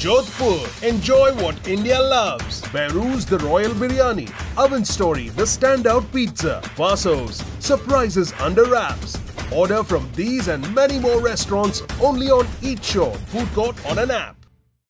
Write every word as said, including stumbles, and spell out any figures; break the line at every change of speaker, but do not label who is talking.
Jodhpur. Enjoy what India loves. Behrouz the Royal Biryani. Oven Story the Standout Pizza. Vasos, surprises under wraps. Order from these and many more restaurants only on Eat Show, food court on an app.